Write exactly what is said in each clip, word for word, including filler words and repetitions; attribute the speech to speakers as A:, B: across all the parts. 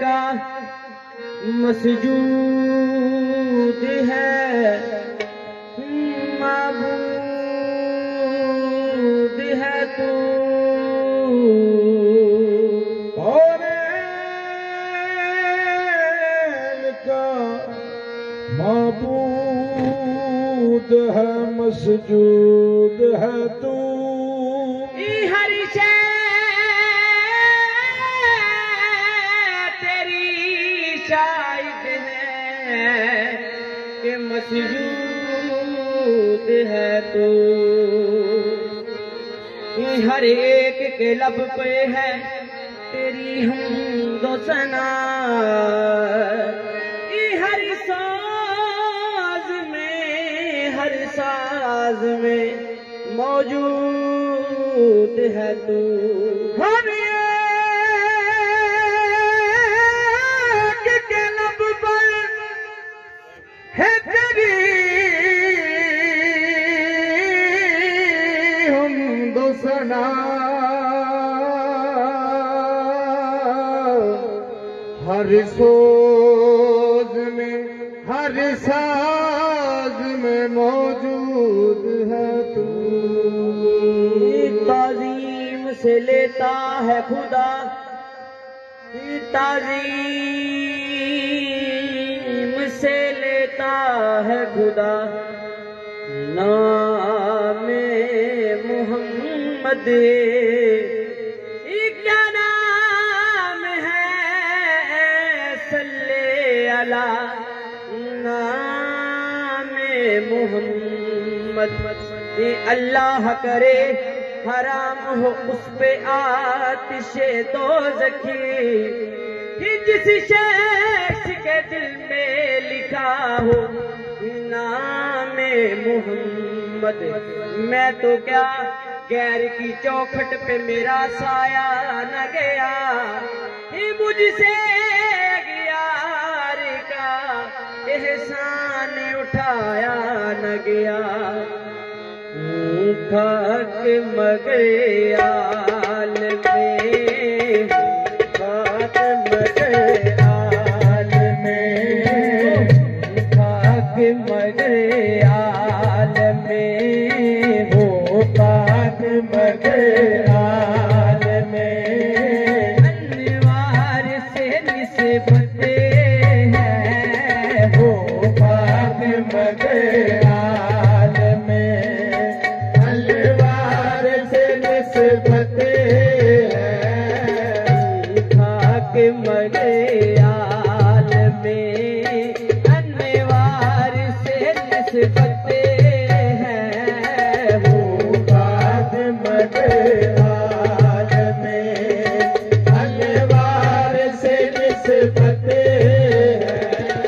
A: का मसजूद है, माबूद है तू।
B: कौनैन का माबूद है, मसजूद है तू।
A: हर शय तेरी शाहिद है कि मसजूद है तू। हर एक के लब पे है तेरी हमदो सना, हर साज में हर साज में मौजूद है तू।
B: हर एक के लब पर है तेरी हमदो सना, हर सोज में हर साज में मौजूद है तू।
A: ताज़ीम से लेता है खुदा, ताज़ीम से लेता है खुदा नामे मोहम्मद। क्या नाम है सल्ले अला नामे मोहम्मद। अल्लाह करे हराम हो उस पे आतिशे दोज़खी, जिस शख्स के दिल में लिखा हो नामे मोहम्मद। मैं तो क्या गैर की चौखट पे मेरा साया न गया, मुझसे यार का एहसान उठाया न गया। खाक मगयाल में, खाक मगयाल में, खाक मगयाल में हो, खाक मगयाल में। अनवार से निस्बते हैं हो, खाक मगयाल में। खाक मगयाल में अनवार से निस्बते हैं हो, खाक मगयाल में अनवार से निस्बते हैं।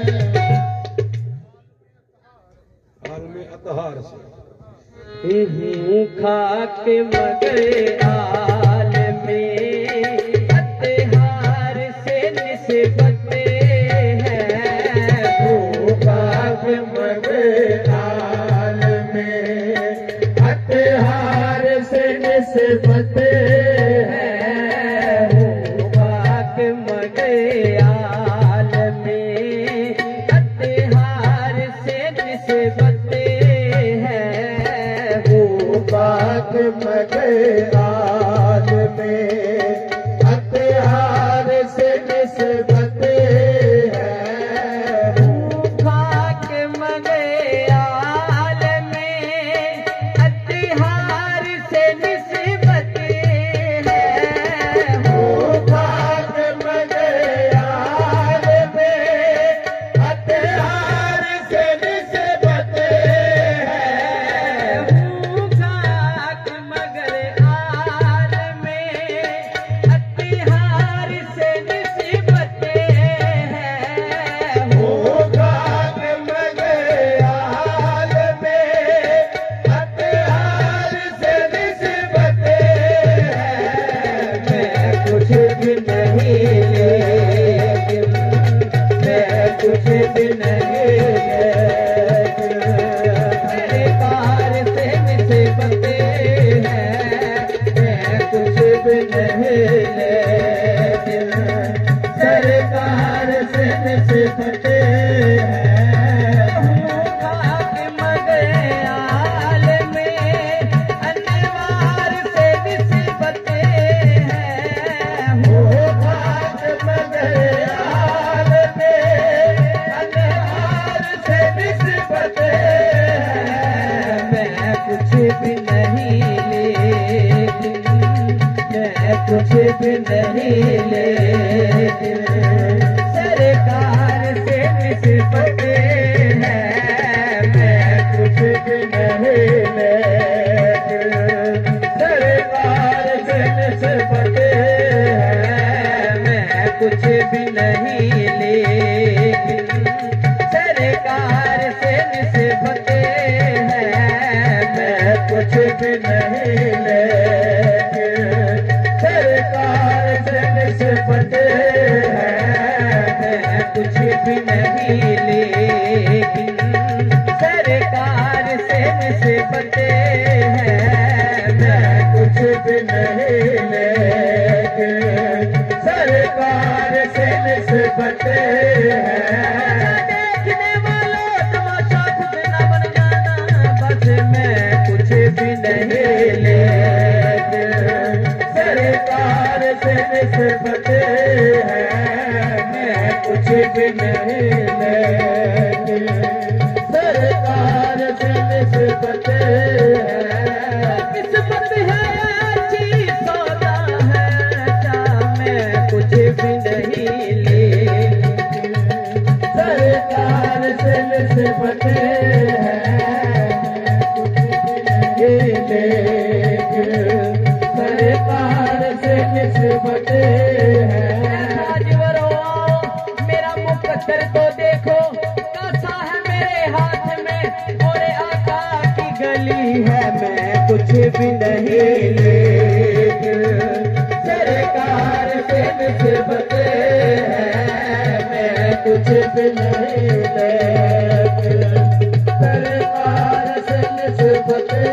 B: आलमे अतहार से
A: खाक मगयाल में अतहार से निस्बते हैं हो,
B: खाक मगयाल में अतहार से निस्बते हैं हो,
A: खाक मगयाल में अतहार से निस्बते हैं हो,
B: खाक मगयाल में अतहार से निस्बते हैं।
A: खाक मगयाल में अतहार से निस्बते हैं हो,
B: खाक मगयाल में अतहार से निस्बते हैं।
A: खाक मगयाल में अतहार से निस्बते हैं हो,
B: खाक मगयाल में अतहार से निस्बते हैं।
A: मैं कुछ भी नहीं लेकिन, मैं कुछ भी नहीं लेकिन सरकार से निस्बते हैं। मैं कुछ भी नहीं लेकिन सरकार कुछ भी नहीं लेकिन सरकार से निस्बत है। मैं कुछ भी नहीं लेकिन सरकार से निस्बत है। मैं कुछ भी नहीं लेकिन सरकार से निस्बत है। मैं कुछ भी नहीं लेकिन सरकार से निस्बत है। मैं कुछ भी नहीं लेकिन सरकार से निस्बत है। मैं कुछ भी नहीं लेकिन सरकार से निस्बत है। देखने वालों तमाशा खुद न बन जाना, बस मैं कुछ भी नहीं लेकिन सरकार से निस्बत है। मैं कुछ भी नहीं लेकिन सरकार से निस्बत है। किस्मत है अच्छी सौदा है क्या, मैं कुछ भी नहीं लेकिन सरकार से निस्बत है। सरकार से निस्बत है। मेरा मुकद्दर तो देखो कैसा है मेरे हाथ में, और आका की गली है। मैं कुछ भी नहीं लेकिन सरकार से निस्बत है। मैं कुछ भी नहीं लेकिन सरकार से निस्बत है।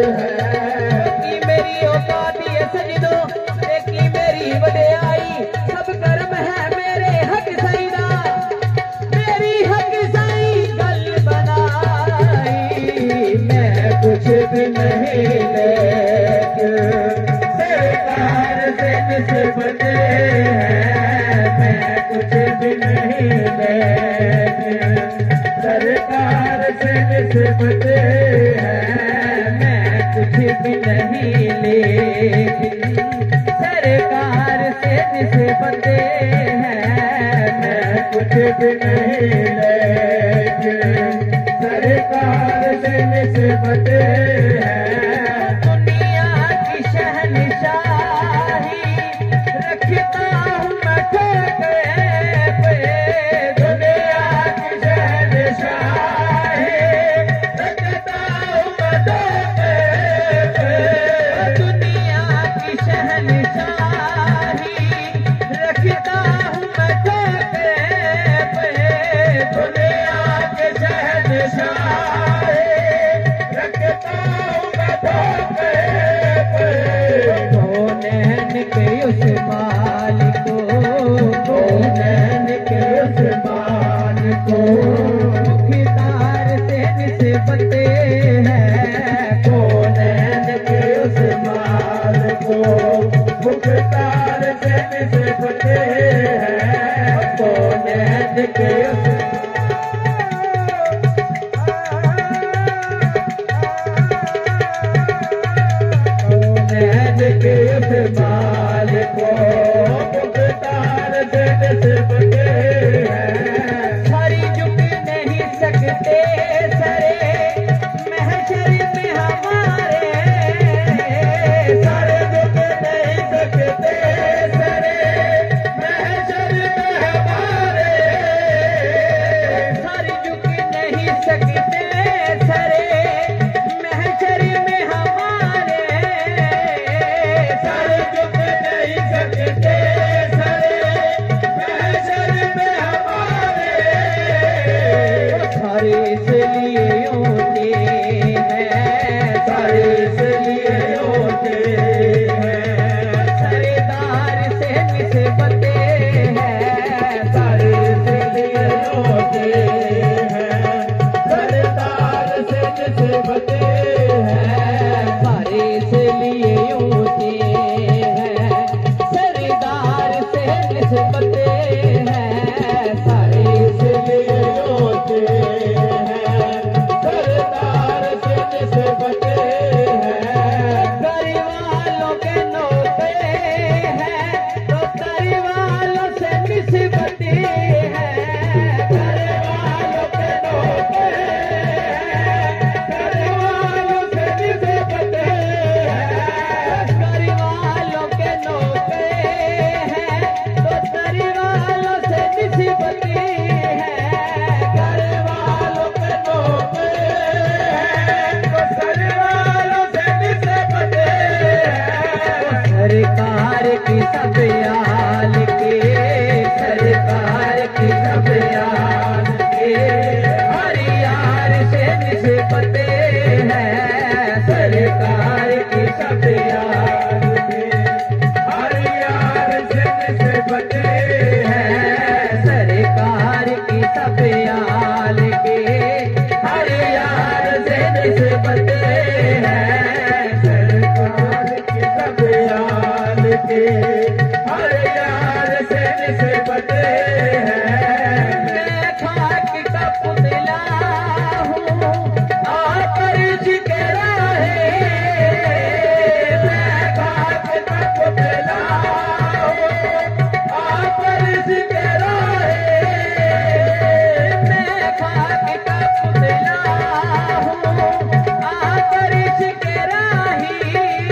A: मेरी औकात ये सजदो देखी मेरी वड्याई, सब कर्म है मेरे हक सईदा। मेरी हक सई गल बनाई। मैं कुछ भी नहीं लेकिन सरकार से निस्बत है। मैं कुछ भी नहीं लेकिन सरकार से निस्बत है। मैं कुछ भी नहीं लेकिन सरकार से निस्बत है। मैं कुछ भी नहीं लेकिन सरकार से निस्बत है। दुनिया की शहनशाही रखता हूँ मैं ठोके पे। दुनिया की शहनशाही रखता हूँ मैं ठोके पे। दुनिया की शहनशाही रखता हूँ मैं ठोके पे। दुनिया के शहनशाही रखता हूँ मैं ठोके पे। कौनैन के उस मालिक को, कौनैन के उस मालिक को मुख्तार से निस्बत है। कौनैन के उस मालिक को मुख्तार से निस्बत है। कौनैन के उस कौनैन के उस मालिक को मुख्तार से निस्बत है। सारी झुक नहीं सकते सरे महशर में हमारे। सारे झुक नहीं सकते सरे महशर में हमारे। सारे झुक नहीं सकते सरे महशर में हमारे। सारे झुक नहीं सकते सरे महशर में हमारे। सारे इसलिए होते हैं, सारे इसलिए होते हैं सरदार से निस्बत है। सारे इसलिए होते हैं सरदार से निस्बत है। सारे इसलिए होते हैं सरदार की सब याल के, सरकार की सब याल के, हर यार से निस्बते हैं, सरकार की सब याल के,
B: हर यार से निस्बते
A: हैं, सरकार की सब याल के, हर यार से निस्बते हैं,
B: सरकार की सब याल के, हर यार से निस्बते हैं।
A: मैं खाक का पुतला हूँ आप अर्ज के राहे,
B: मैं खाक का पुतला हूँ आप अर्ज के राहे,
A: मैं खाक का पुतला हूँ आप अर्ज के राही,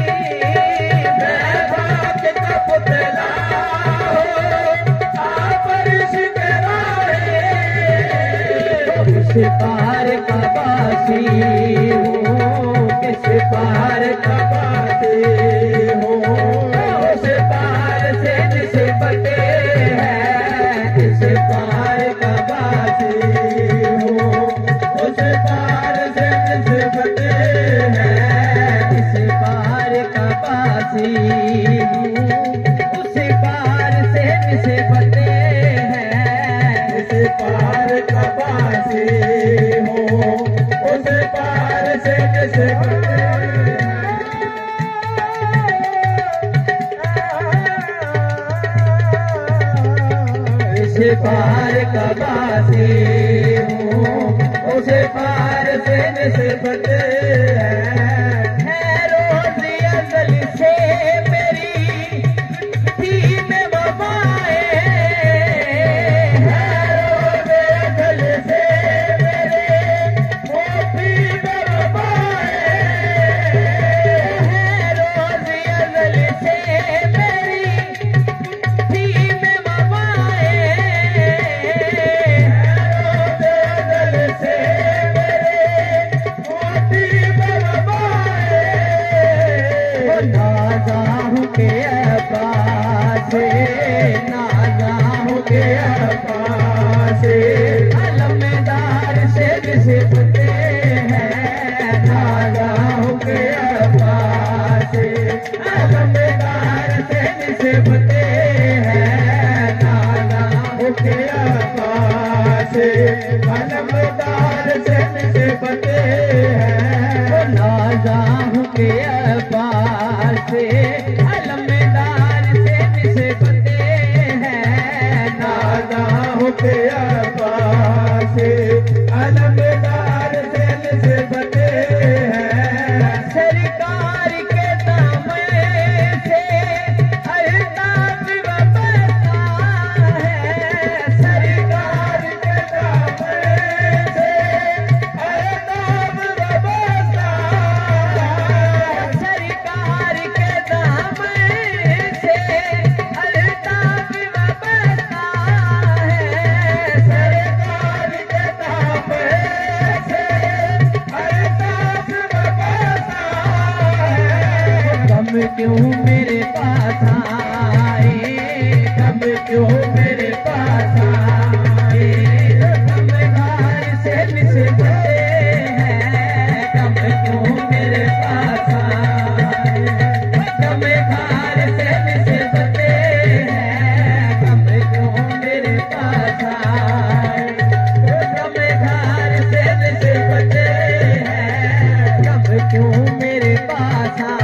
B: मैं खाक का पुतला हूँ आप अर्ज के राहे।
A: किस पार का बासी हूँ, किस पार का
B: बातें हो,
A: उस पार से निस्बते हैं, किस पार का बासी
B: हो, उस पार से निस्बते हैं।
A: किस पार का बासी हूँ, उस पार से निस्बते हैं,
B: उस पार का बासी हो, उस पार से निस्बते
A: इस पार का बासी हूँ, उस पार से निस्बते हैं। है रोज़ अज़ल से मेरी थी में वफ़ाए, है रोज़ अज़ल से मेरे
B: मोती में वफ़ाए,
A: है रोज़ अज़ल से मेरी थी में वफ़ाए,
B: दिल से मेरे मोती में वफ़ाए।
A: वो नाज़ा हूँ के अब्बास से, नाज़ा हूँ के
B: अब्बास से,
A: अलमदार से निस्बते हैं, नाज़ा हूँ के अब्बास से, अलमदार से निस्बते हैं, नाज़ा हूँ के
B: अब्बास से, अलमदार से निस्बते हैं।
A: नाज़ा हूँ के अब्बास से, अलमदार से निस्बते हैं,
B: नाज़ा हूँ के अब्बास से, अलमदार से निस्बते हैं।
A: सरकार के दामन से अल्ताफ वफा है, सरकार
B: के दामन से अल्ताफ वफ़ा,
A: सरकार के दामन से अल्ताफ वफा है,
B: सरकार के दामन से अल्ताफ वफ़ा है।
A: कम क्यों मेरे पास आए, कम क्यों मेरे पास आए, कमगार से निस्बते हैं, कम क्यों मेरे पास आए, कमगार से निस्बते हैं, कम क्यों मेरे पास आए, कमगार से निस्बते हैं, कम क्यों मेरे पास आए।